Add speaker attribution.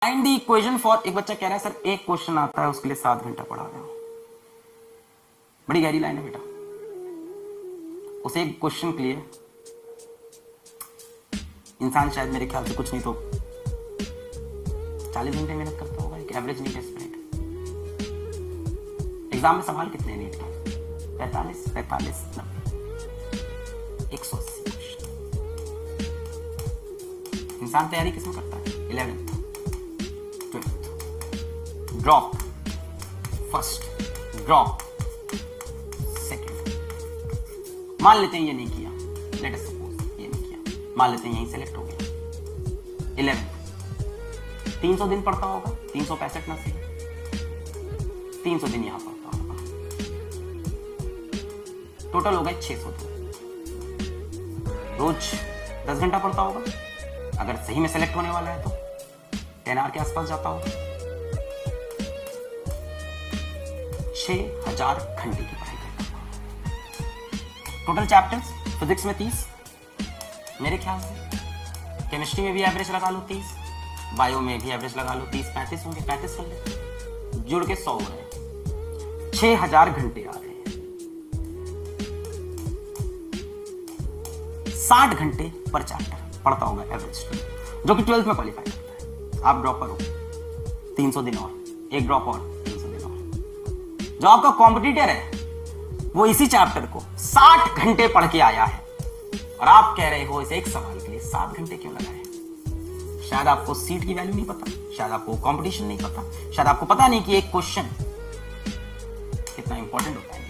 Speaker 1: Find the equation for, एक बच्चा कह रहा है सर एक क्वेश्चन आता है उसके लिए 7 घंटा पढ़ा रहे हो। बड़ी गहरी लाइन है बेटा, उसे एक क्वेश्चन के लिए इंसान शायद मेरे ख्याल से कुछ नहीं तो 40 घंटे मेहनत करता होगा, एक एवरेज नीट एस्पिरेंट। एग्जाम में सवाल कितने हैं नीट के? 45, 45, 90, 180 क्वेश्चन। इंसान तैयारी किसमें करता है? 11th, 12th, drop first, drop second. मान लेते हैं ये नहीं किया, लेट अस सपोज ये नहीं किया, मान लेते हैं यहीं सेलेक्ट हो गया। 11th 300 दिन पढ़ता होगा, 365 ना सही, 300 दिन यहां पढ़ता होगा, टोटल हो गए 600 दिन। रोज 10 घंटा पढ़ता होगा, अगर सही में सेलेक्ट होने वाला है तो 10 आवर के आसपास जाता होगा। 6000 घंटे की पढ़ाई करता होगा। टोटल चैप्टर्स फिजिक्स में 30, मेरे ख्याल से केमिस्ट्री में भी एवरेज लगा लो 30, बायो में भी एवरेज लगा लो 30, 35 होंगे, 35 कर ले, जुड़ के 100 हो रहे हैं, 6000 घंटे आ रहे हैं। 60 घंटे पर चैप्टर पढ़ता होगा एवरेज स्टूडेंट, जो कि 12th में क्वालिफाई करता है। आप ड्रॉप करो 300 दिन और, एक ड्रॉप और 300 दिन और। जो आपका कॉम्पिटिटर है वो इसी चैप्टर को 60 घंटे पढ़ के आया है और आप कह रहे हो इसे एक सवाल के लिए 7 घंटे क्यों लगाए? शायद आपको सीट की वैल्यू नहीं पता, शायद आपको कंपटीशन नहीं पता, शायद आपको पता नहीं कि एक क्वेश्चन कितना इंपॉर्टेंट होता है।